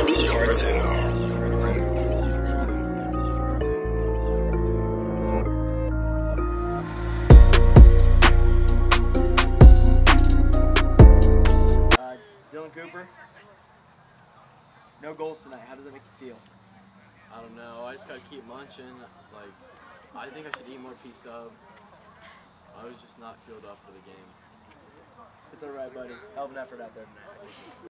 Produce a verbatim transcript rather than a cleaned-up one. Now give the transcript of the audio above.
Cooper, no goals tonight. How does that make you feel? I don't know. I just gotta keep munching. Like, I think I should eat more pea sub. I was just not filled up for the game. It's all right, buddy. Hell of an effort out there tonight.